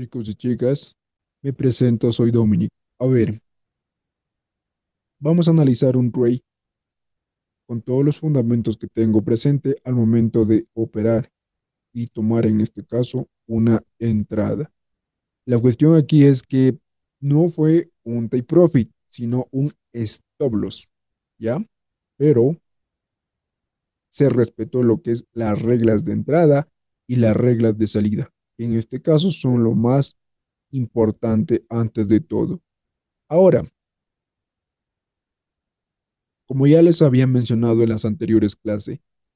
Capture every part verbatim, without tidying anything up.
Chicos y chicas, me presento, soy Dominic. A ver, vamos a analizar un trade con todos los fundamentos que tengo presente al momento de operar y tomar en este caso una entrada. La cuestión aquí es que no fue un take profit, sino un stop loss, ¿ya? Pero se respetó lo que es las reglas de entrada y las reglas de salida. En este caso son lo más importante antes de todo. Ahora, como ya les había mencionado en las anteriores clases,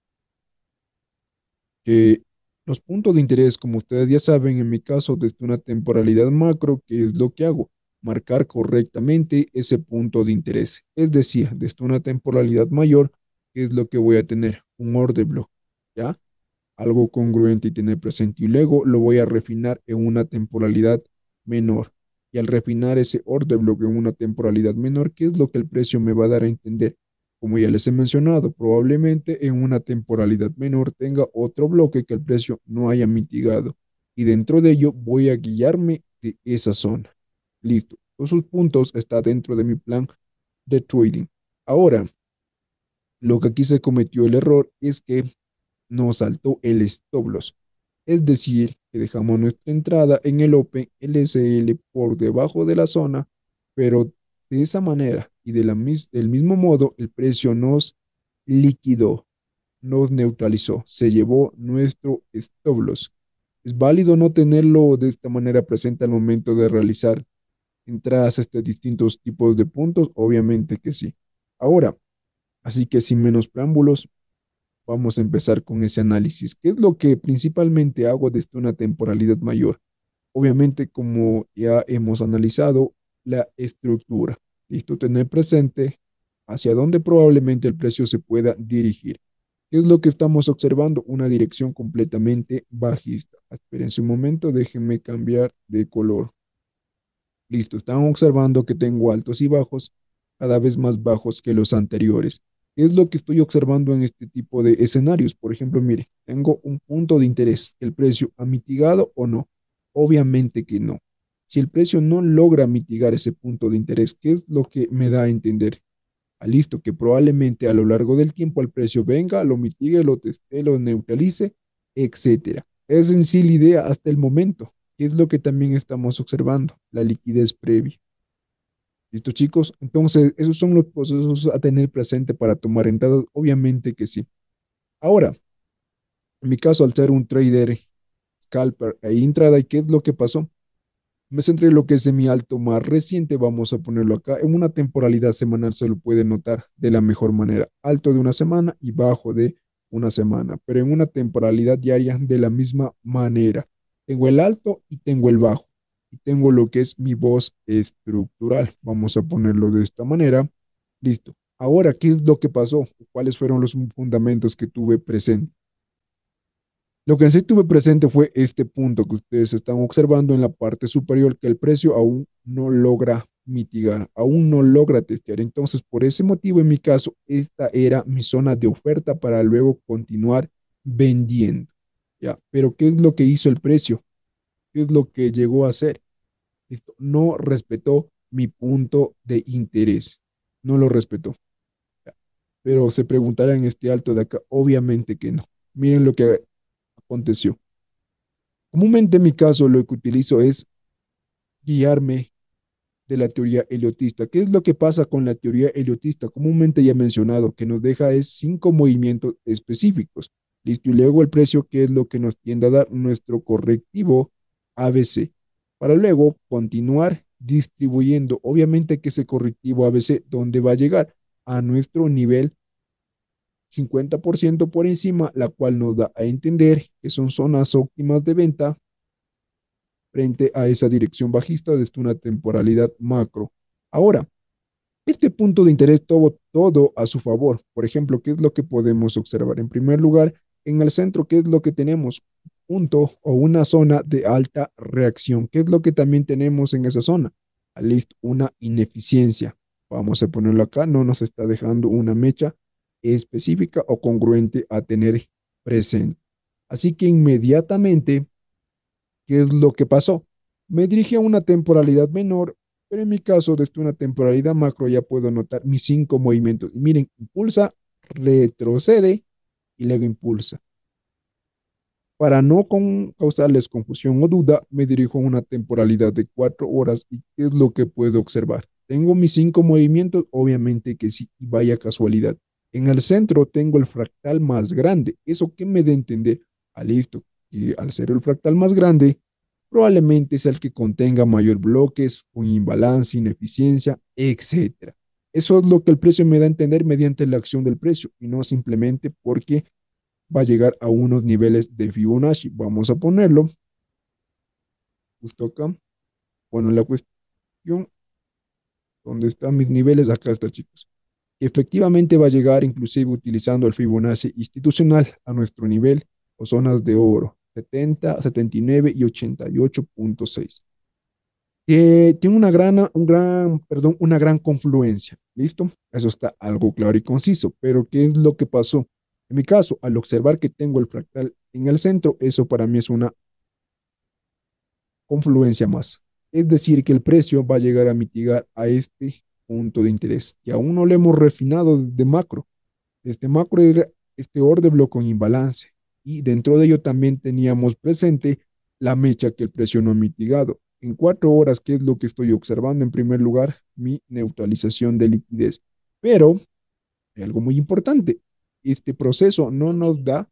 que los puntos de interés, como ustedes ya saben, en mi caso, desde una temporalidad macro, ¿qué es lo que hago? Marcar correctamente ese punto de interés. Es decir, desde una temporalidad mayor, ¿qué es lo que voy a tener? Un order block, ¿ya? Algo congruente y tener presente. Y luego lo voy a refinar en una temporalidad menor. Y al refinar ese order block en una temporalidad menor, ¿qué es lo que el precio me va a dar a entender? Como ya les he mencionado, probablemente en una temporalidad menor tenga otro bloque que el precio no haya mitigado. Y dentro de ello voy a guiarme de esa zona. Listo. Todos sus puntos están dentro de mi plan de trading. Ahora, lo que aquí se cometió el error es que nos saltó el stop loss. Es decir, que dejamos nuestra entrada en el Open L S L por debajo de la zona, pero de esa manera y de la mis- del mismo modo, el precio nos liquidó, nos neutralizó, se llevó nuestro stop loss. ¿Es válido no tenerlo de esta manera presente al momento de realizar entradas a estos distintos tipos de puntos? Obviamente que sí. Ahora, así que sin menos preámbulos, vamos a empezar con ese análisis. ¿Qué es lo que principalmente hago desde una temporalidad mayor? Obviamente, como ya hemos analizado, la estructura. Listo, tener presente hacia dónde probablemente el precio se pueda dirigir. ¿Qué es lo que estamos observando? Una dirección completamente bajista. Espérense un momento, déjenme cambiar de color. Listo, están observando que tengo altos y bajos, cada vez más bajos que los anteriores. ¿Qué es lo que estoy observando en este tipo de escenarios? Por ejemplo, mire, tengo un punto de interés. ¿El precio ha mitigado o no? Obviamente que no. Si el precio no logra mitigar ese punto de interés, ¿qué es lo que me da a entender? Ah, listo, que probablemente a lo largo del tiempo el precio venga, lo mitigue, lo teste, lo neutralice, etcétera. Es en sí la idea hasta el momento, que es lo que también estamos observando, la liquidez previa. ¿Listo, chicos? Entonces, esos son los procesos a tener presente para tomar entradas. Obviamente que sí. Ahora, en mi caso, al ser un trader, scalper e intraday, ¿qué es lo que pasó? Me centré en lo que es semi alto más reciente, vamos a ponerlo acá. En una temporalidad semanal se lo puede notar de la mejor manera. Alto de una semana y bajo de una semana, pero en una temporalidad diaria de la misma manera. Tengo el alto y tengo el bajo. Y tengo lo que es mi voz estructural. Vamos a ponerlo de esta manera. Listo. Ahora, ¿qué es lo que pasó? ¿Cuáles fueron los fundamentos que tuve presente? Lo que sí tuve presente fue este punto que ustedes están observando en la parte superior, que el precio aún no logra mitigar, aún no logra testear. Entonces, por ese motivo, en mi caso, esta era mi zona de oferta para luego continuar vendiendo. ¿Ya? Pero ¿qué es lo que hizo el precio? ¿Qué es lo que llegó a hacer? Esto no respetó mi punto de interés. No lo respetó. ¿Ya? Pero se preguntará en este alto de acá, obviamente que no. Miren lo que aconteció. Comúnmente en mi caso lo que utilizo es guiarme de la teoría heliotista. ¿Qué es lo que pasa con la teoría heliotista? Comúnmente ya he mencionado que nos deja es cinco movimientos específicos. Listo, y luego el precio, que es lo que nos tiende a dar nuestro correctivo A B C, para luego continuar distribuyendo. Obviamente que ese correctivo A B C, ¿dónde va a llegar? A nuestro nivel cincuenta por ciento por encima, la cual nos da a entender que son zonas óptimas de venta frente a esa dirección bajista desde una temporalidad macro. Ahora, este punto de interés todo, todo a su favor. Por ejemplo, ¿qué es lo que podemos observar? En primer lugar, en el centro, ¿qué es lo que tenemos? Punto o una zona de alta reacción. ¿Qué es lo que también tenemos en esa zona? Listo, una ineficiencia. Vamos a ponerlo acá, no nos está dejando una mecha específica o congruente a tener presente. Así que inmediatamente, ¿qué es lo que pasó? Me dirige a una temporalidad menor, pero en mi caso, desde una temporalidad macro ya puedo notar mis cinco movimientos. Y miren, impulsa, retrocede y luego impulsa. Para no con- causarles confusión o duda, me dirijo a una temporalidad de cuatro horas y ¿qué es lo que puedo observar? Tengo mis cinco movimientos, obviamente que sí, y vaya casualidad. En el centro tengo el fractal más grande. ¿Eso qué me da a entender? Ah, listo. Y al ser el fractal más grande, probablemente es el que contenga mayor bloques, con imbalance, ineficiencia, etcétera. Eso es lo que el precio me da a entender mediante la acción del precio y no simplemente porque va a llegar a unos niveles de Fibonacci. Vamos a ponerlo justo acá. Bueno, la cuestión, ¿dónde están mis niveles? Acá está, chicos. Efectivamente va a llegar inclusive utilizando el Fibonacci institucional a nuestro nivel o zonas de oro, setenta, setenta y nueve y ochenta y ocho punto seis. Eh, tiene una gran, un gran, perdón, una gran confluencia. ¿Listo? Eso está algo claro y conciso. Pero ¿qué es lo que pasó? En mi caso, al observar que tengo el fractal en el centro, eso para mí es una confluencia más. Es decir, que el precio va a llegar a mitigar a este punto de interés, que aún no le hemos refinado de macro. Este macro era este order block con imbalance. Y dentro de ello también teníamos presente la mecha que el precio no ha mitigado. En cuatro horas, ¿qué es lo que estoy observando? En primer lugar, mi neutralización de liquidez. Pero hay algo muy importante. Este proceso no nos da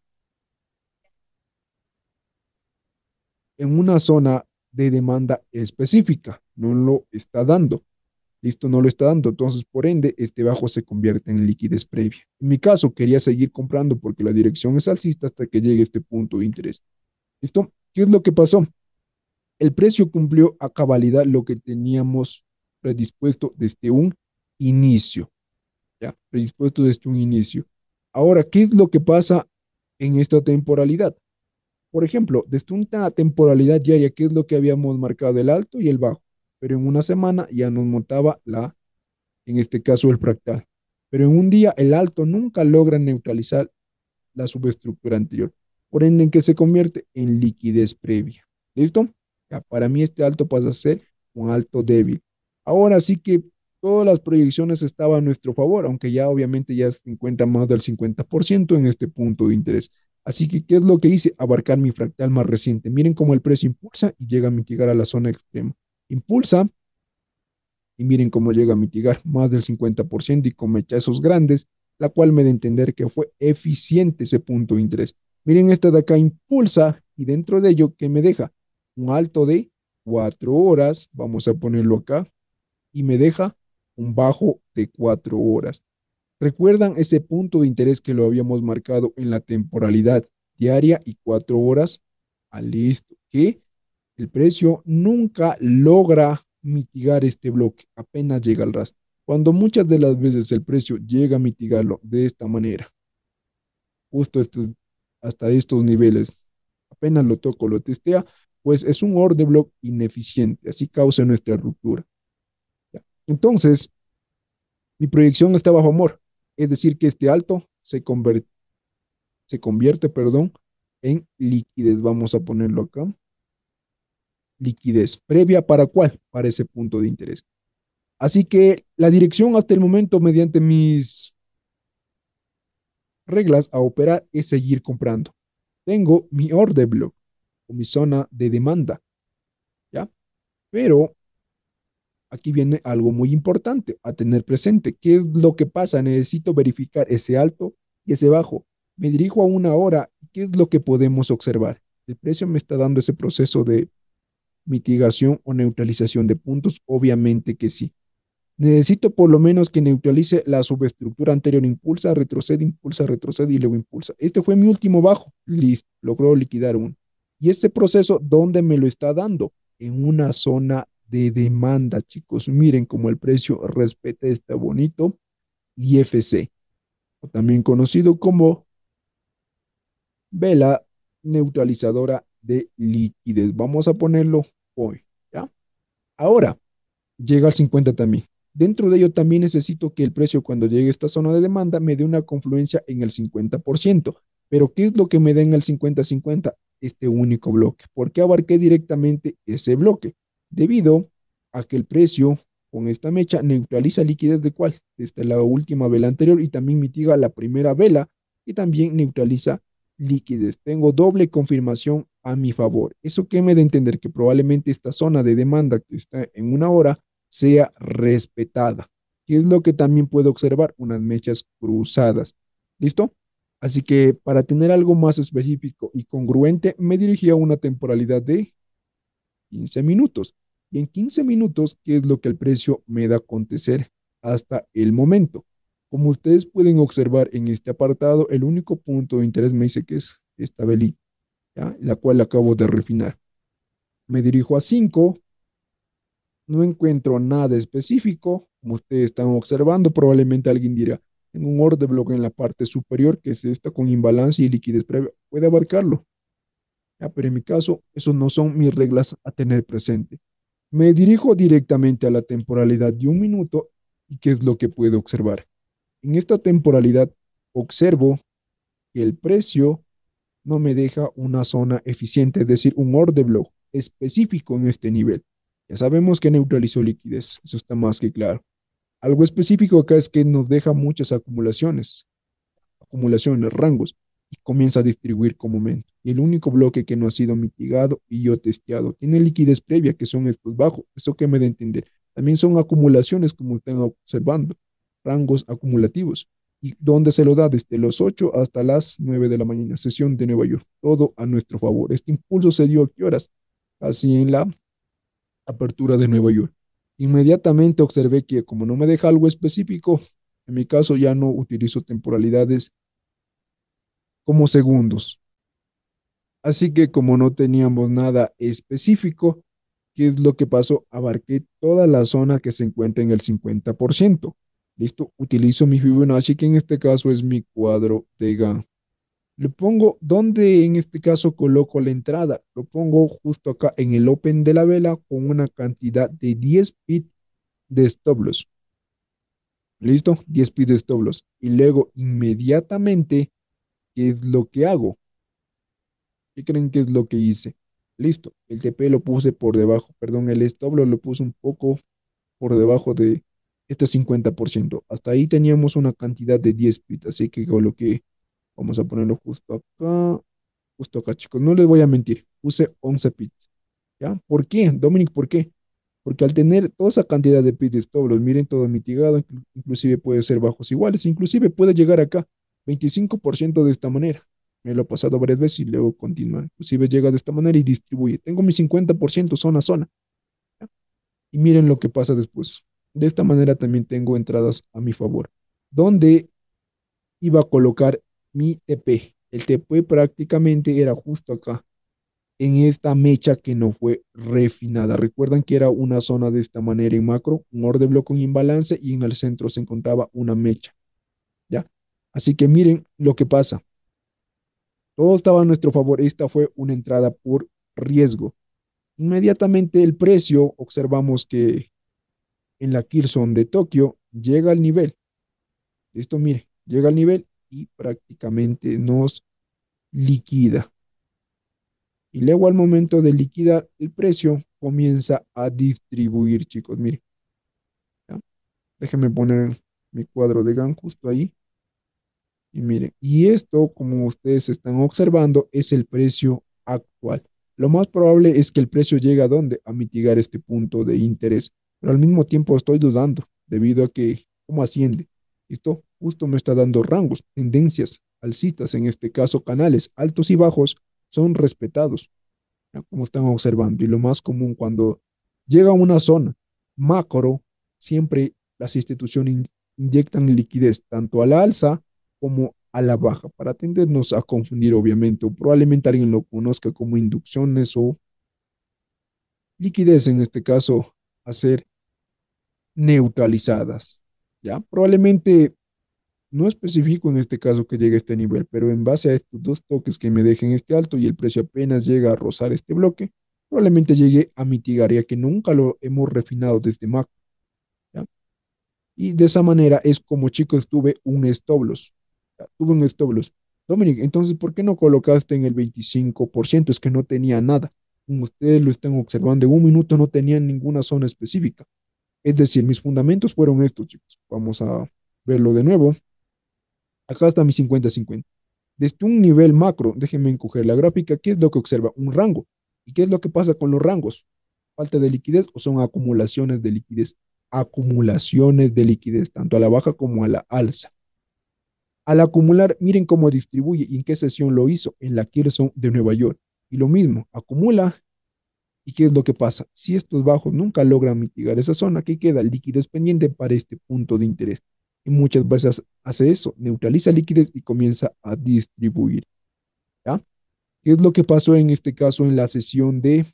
en una zona de demanda específica. No lo está dando. Listo, no lo está dando. Entonces, por ende, este bajo se convierte en liquidez previa. En mi caso, quería seguir comprando porque la dirección es alcista hasta que llegue este punto de interés. ¿Listo? ¿Qué es lo que pasó? El precio cumplió a cabalidad lo que teníamos predispuesto desde un inicio. ¿Ya? Predispuesto desde un inicio. Ahora, ¿qué es lo que pasa en esta temporalidad? Por ejemplo, desde una temporalidad diaria, ¿qué es lo que habíamos marcado? El alto y el bajo. Pero en una semana ya nos montaba la, en este caso, el fractal. Pero en un día el alto nunca logra neutralizar la subestructura anterior. Por ende, ¿en qué se convierte? En liquidez previa. ¿Listo? Ya, para mí este alto pasa a ser un alto débil. Ahora sí que todas las proyecciones estaban a nuestro favor, aunque ya obviamente ya se encuentra más del cincuenta por ciento en este punto de interés. Así que, ¿qué es lo que hice? Abarcar mi fractal más reciente. Miren cómo el precio impulsa y llega a mitigar a la zona extrema. Impulsa y miren cómo llega a mitigar más del cincuenta por ciento y con mechazos grandes, la cual me da a entender que fue eficiente ese punto de interés. Miren, esta de acá impulsa y dentro de ello, ¿qué me deja? Un alto de cuatro horas, vamos a ponerlo acá, y me deja un bajo de cuatro horas. ¿Recuerdan ese punto de interés que lo habíamos marcado en la temporalidad diaria y cuatro horas? Ah, listo. Que el precio nunca logra mitigar este bloque, apenas llega al ras. Cuando muchas de las veces el precio llega a mitigarlo de esta manera, justo estos, hasta estos niveles, apenas lo toco, lo testea, pues es un order block ineficiente, así causa nuestra ruptura. ¿Ya? Entonces, mi proyección está bajo amor, es decir, que este alto se convierte, se convierte, perdón, en liquidez. Vamos a ponerlo acá. Liquidez previa para cuál? Para ese punto de interés. Así que la dirección hasta el momento, mediante mis reglas a operar, es seguir comprando. Tengo mi order block o mi zona de demanda, ¿ya? Pero aquí viene algo muy importante a tener presente. ¿Qué es lo que pasa? Necesito verificar ese alto y ese bajo. Me dirijo a una hora. ¿Qué es lo que podemos observar? El precio me está dando ese proceso de mitigación o neutralización de puntos. Obviamente que sí. Necesito por lo menos que neutralice la subestructura anterior. Impulsa, retrocede, impulsa, retrocede y luego impulsa. Este fue mi último bajo. Listo, logró liquidar uno. Y este proceso, ¿dónde me lo está dando? En una zona de demanda, chicos. Miren cómo el precio respeta este bonito I F C, o también conocido como vela neutralizadora de liquidez. Vamos a ponerlo hoy, ¿ya? Ahora, llega al cincuenta también. Dentro de ello también necesito que el precio cuando llegue a esta zona de demanda me dé una confluencia en el cincuenta por ciento. Pero ¿qué es lo que me da en el cincuenta cincuenta? Este único bloque. ¿Por qué abarqué directamente ese bloque? debido a que el precio con esta mecha neutraliza liquidez de cuál, desde la última vela anterior y también mitiga la primera vela y también neutraliza liquidez. Tengo doble confirmación a mi favor. Eso que me da a entender que probablemente esta zona de demanda que está en una hora sea respetada. ¿Qué es lo que también puedo observar? Unas mechas cruzadas. ¿Listo? Así que para tener algo más específico y congruente, me dirigí a una temporalidad de quince minutos. Y en quince minutos, ¿qué es lo que el precio me da a acontecer hasta el momento? Como ustedes pueden observar en este apartado, el único punto de interés me dice que es esta velita, ¿ya? La cual acabo de refinar. Me dirijo a cinco, no encuentro nada específico. Como ustedes están observando, probablemente alguien dirá, en un order block en la parte superior, que es esta con imbalance y liquidez previa, puede abarcarlo. ¿Ya? Pero en mi caso, esos no son mis reglas a tener presente. Me dirijo directamente a la temporalidad de un minuto y qué es lo que puedo observar. En esta temporalidad observo que el precio no me deja una zona eficiente, es decir, un order block específico en este nivel. Ya sabemos que neutralizó liquidez, eso está más que claro. Algo específico acá es que nos deja muchas acumulaciones, acumulaciones, rangos, y comienza a distribuir como momento. Y el único bloque que no ha sido mitigado y yo testeado tiene liquidez previa, que son estos bajos. Eso que me da a entender. También son acumulaciones, como están observando, rangos acumulativos. ¿Y dónde se lo da? Desde los ocho hasta las nueve de la mañana, sesión de Nueva York. Todo a nuestro favor. Este impulso se dio a qué horas? Así en la apertura de Nueva York. Inmediatamente observé que como no me deja algo específico, en mi caso ya no utilizo temporalidades como segundos. Así que como no teníamos nada específico, ¿qué es lo que pasó? Abarqué toda la zona que se encuentra en el cincuenta por ciento. Listo, utilizo mi Fibonacci, que en este caso es mi cuadro de Gantt. Le pongo, ¿dónde en este caso coloco la entrada? Lo pongo justo acá en el open de la vela con una cantidad de diez pips de stop loss. ¿Listo? diez pips de stop loss. Y luego inmediatamente, ¿qué es lo que hago? ¿Qué creen que es lo que hice? Listo, el T P lo puse por debajo, perdón, el stop loss lo puse un poco por debajo de este cincuenta por ciento. Hasta ahí teníamos una cantidad de diez pips, así que coloqué, vamos a ponerlo justo acá, justo acá, chicos. No les voy a mentir, puse once pips. ¿Ya? ¿Por qué, Dominic? ¿Por qué? Porque al tener toda esa cantidad de pips de stop loss, miren todo mitigado, inclu- inclusive puede ser bajos iguales, inclusive puede llegar acá veinticinco por ciento de esta manera. Me lo he pasado varias veces y luego continúa. Inclusive llega de esta manera y distribuye. Tengo mi cincuenta por ciento zona a zona. ¿Ya? Y miren lo que pasa después. De esta manera también tengo entradas a mi favor. Donde iba a colocar mi T P. El T P prácticamente era justo acá, en esta mecha que no fue refinada. Recuerdan que era una zona de esta manera en macro, un orden bloque con imbalance y en el centro se encontraba una mecha, ¿ya? Así que miren lo que pasa. Todo estaba a nuestro favor. Esta fue una entrada por riesgo. Inmediatamente el precio, observamos que en la Kirson de Tokio llega al nivel. Esto, mire, llega al nivel y prácticamente nos liquida. Y luego al momento de liquidar el precio, comienza a distribuir, chicos. Mire, ¿ya? Déjenme poner mi cuadro de Gantt justo ahí. Y miren, y esto, como ustedes están observando, es el precio actual. Lo más probable es que el precio llegue a dónde? A mitigar este punto de interés. Pero al mismo tiempo estoy dudando, debido a que, ¿cómo asciende? Esto justo me está dando rangos, tendencias alcistas, en este caso canales altos y bajos, son respetados, ¿ya? Como están observando. Y lo más común cuando llega a una zona macro, siempre las instituciones in- inyectan liquidez tanto a la alza como a la baja, para tendernos a confundir, obviamente, o probablemente alguien lo conozca como inducciones o liquidez, en este caso, a ser neutralizadas. ¿Ya? Probablemente no especifico en este caso que llegue a este nivel, pero en base a estos dos toques que me dejen este alto y el precio apenas llega a rozar este bloque, probablemente llegue a mitigar, ya que nunca lo hemos refinado desde macro, ¿ya? Y de esa manera es como, chicos, tuve un stop loss. ¿Ya? Tuve un stop loss. Dominic, entonces, ¿por qué no colocaste en el veinticinco por ciento? Es que no tenía nada. Como ustedes lo están observando, en un minuto no tenían ninguna zona específica. Es decir, mis fundamentos fueron estos, chicos. Vamos a verlo de nuevo. Acá está mi cincuenta cincuenta. Desde un nivel macro, déjenme encoger la gráfica, ¿qué es lo que observa? Un rango. ¿Y qué es lo que pasa con los rangos? ¿Falta de liquidez o son acumulaciones de liquidez? Acumulaciones de liquidez, tanto a la baja como a la alza. Al acumular, miren cómo distribuye y en qué sesión lo hizo, en la Kirson de Nueva York. Y lo mismo, acumula. ¿Y qué es lo que pasa? Si estos bajos nunca logran mitigar esa zona, ¿qué queda? Liquidez pendiente para este punto de interés. Y muchas veces hace eso, neutraliza liquidez y comienza a distribuir. ¿Ya? ¿Qué es lo que pasó en este caso en la sesión de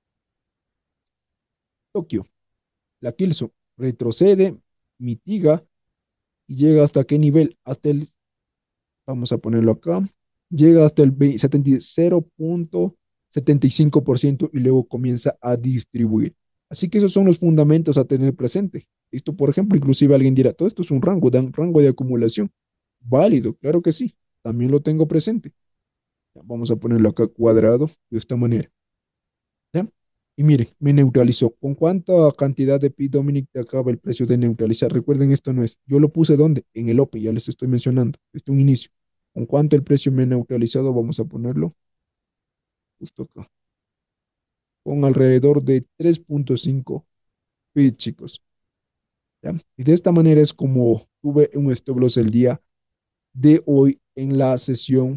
Tokio? La Kilson retrocede, mitiga y llega hasta qué nivel? Hasta el, vamos a ponerlo acá, llega hasta el cero punto setenta y cinco por ciento y luego comienza a distribuir. Así que esos son los fundamentos a tener presente. Esto, por ejemplo, inclusive alguien dirá, todo esto es un rango, un rango de acumulación. Válido, claro que sí, también lo tengo presente. Vamos a ponerlo acá cuadrado de esta manera. ¿Ya? Y miren, me neutralizó. ¿Con cuánta cantidad de P Dominic te acaba el precio de neutralizar? Recuerden, esto no es. Yo lo puse ¿dónde? En el O P E, ya les estoy mencionando. Este es un inicio. ¿Con cuánto el precio me ha neutralizado? Vamos a ponerlo justo acá. Con alrededor de tres punto cinco P, chicos. ¿Ya? Y de esta manera es como tuve un stop loss el día de hoy en la sesión,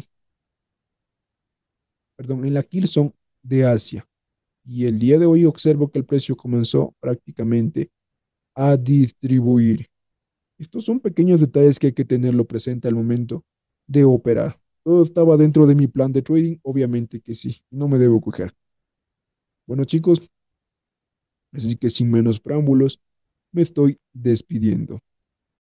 perdón, en la Kilson de Asia. Y el día de hoy observo que el precio comenzó prácticamente a distribuir. Estos son pequeños detalles que hay que tenerlo presente al momento de operar. ¿Todo estaba dentro de mi plan de trading? Obviamente que sí, no me debo quejar. Bueno, chicos, así que sin menos preámbulos, me estoy despidiendo.